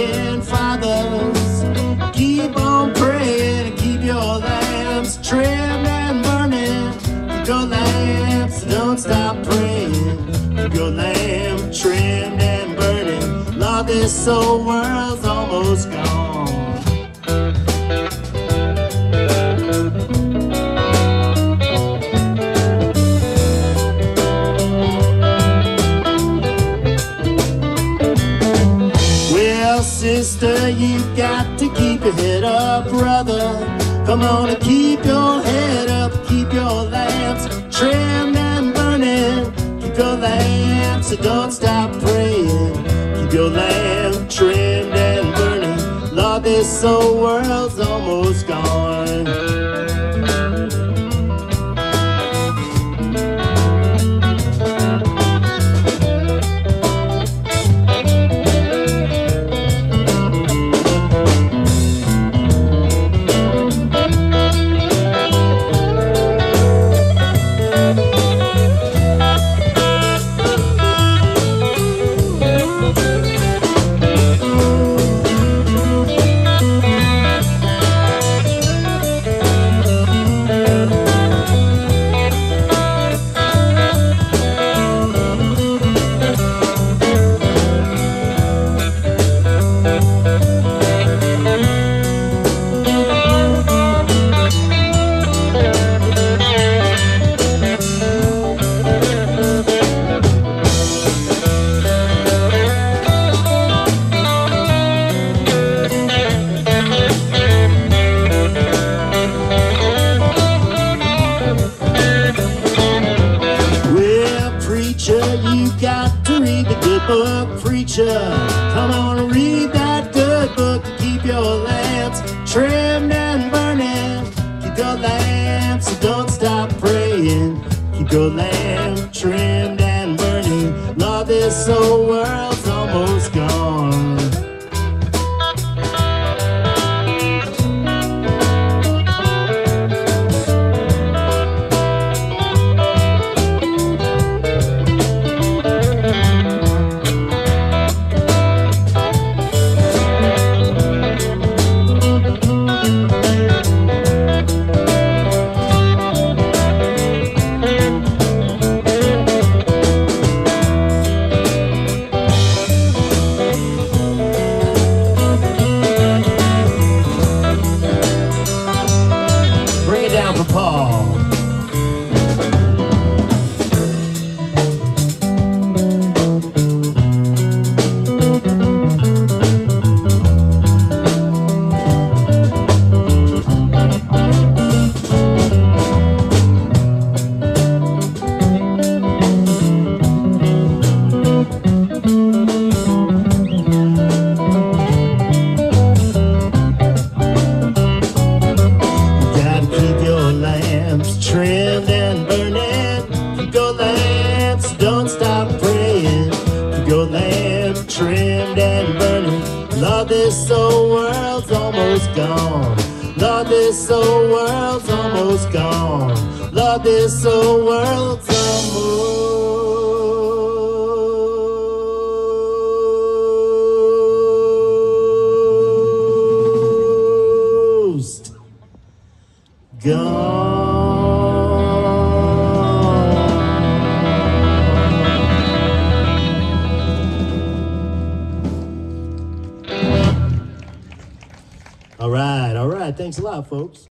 and fathers, keep on praying and keep your lamps trimmed and burning. Keep your lamps, don't stop praying. Keep your lamp trimmed and burning. Lord, this old world's almost gone. Sister, you got to keep your head up, brother. Come on and keep your head up. Keep your lamps trimmed and burning. Keep your lamps, so don't stop praying. Keep your lamp trimmed and burning. Lord, this old world's almost gone. You got to read the good book, preacher. Come on and read that good book. Keep your lamps trimmed and burning. Keep your lamps, so don't stop praying. Keep your lamp trimmed and burning. Lord, this old world's almost gone. Paul. Trimmed and burning. Keep your lamps, don't stop praying. Keep your lamp trimmed and burning. Lord, this old world's almost gone. Lord, this old world's almost gone. Lord, this old world's almost gone. All right. Thanks a lot, folks.